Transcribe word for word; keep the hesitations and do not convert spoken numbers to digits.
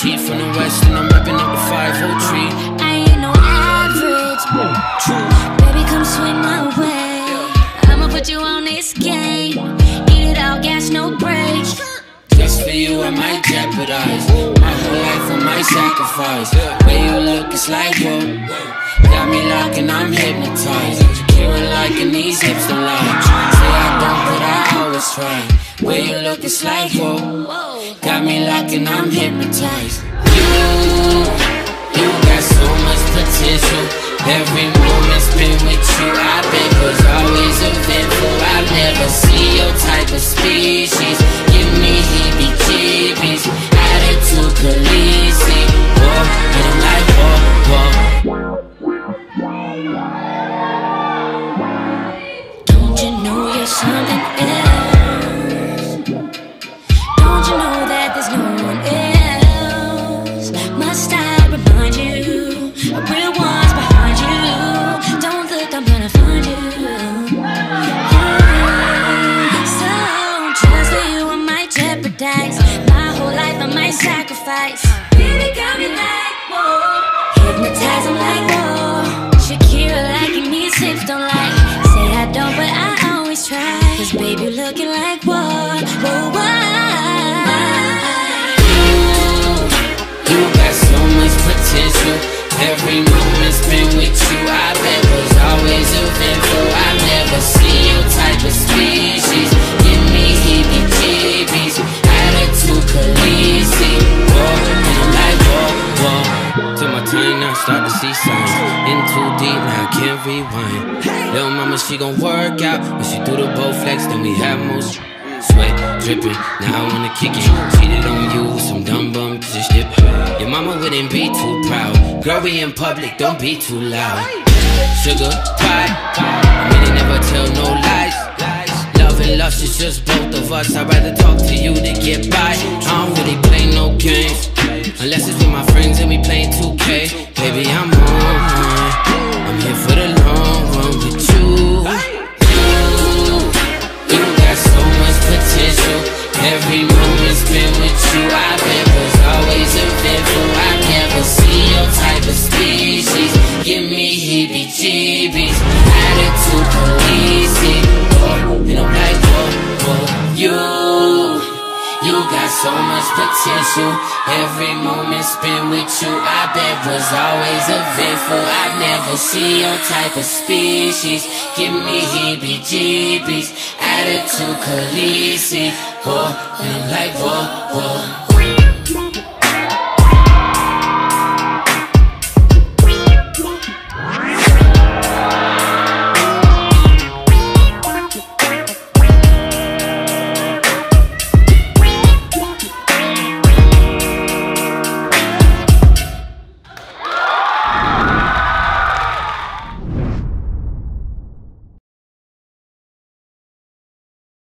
cheat from the west and I'm repping up the five oh three. I ain't no average. True. Baby, come swing my way. I'ma put you on this game. Eat it all, gas, no brakes. Just for you, I might jeopardize my whole life, I might sacrifice. Way you look, it's like whoa. Got me locked and I'm hypnotized. Shakira liking these hips don't lie. Say I don't, but I always try. Way you look, it's like whoa. Got me locked and I'm hypnotized. You, you got so much potential. Every moment spent with you, I bet was always eventful. I've never seen your type of species. Give me heebie-jeebies, attitude Khaleesi. Whoa, and I'm like whoa, whoa. Don't you know you're something else? Don't you know that there's no one else? My style remind you of real ones behind you. Don't look, I'm gonna find you. So just for you, I might jeopardize my whole life, I might sacrifice. Baby got me like whoa, hypnotize, I'm like whoa. Shakira liking these hips don't like. Say I don't, but I always try. Cause baby looking like whoa, whoa, whoa. You, you got so much potential. Every moment spent with you, I bet was always eventful. I've never seen your type of species. Give me heebie-jeebies, attitude Khaleesi. Whoa, and I'm like whoa, whoa. Took my time now, start to see signs. In too deep, now I can't rewind. Little mama, she gon' work out. When she do the bow flex, then we have most sweat dripping. Now I wanna kick it. Cheated on you with some dumb bum just dip. Your mama wouldn't be too proud. Girl, we in public, don't be too loud. Sugar pie, I really never tell no lies. Love and lust is just both of us. I'd rather talk to you to get by. I don't really play no games unless it's with my friends and we playing two K. Baby, I'm on. I'm here for the long run with you. You got so much potential. Every moment spent with you, I bet was always eventful. I've never seen your type of species. Give me heebie-jeebies, attitude Khaleesi. Oh, and I'm like whoa, whoa. You, you got so much potential. Every moment spent with you, I bet was always eventful. I've never seen your type of species. Give me heebie-jeebies, attitude Khaleesi. Oh, and I'm like whoa, whoa.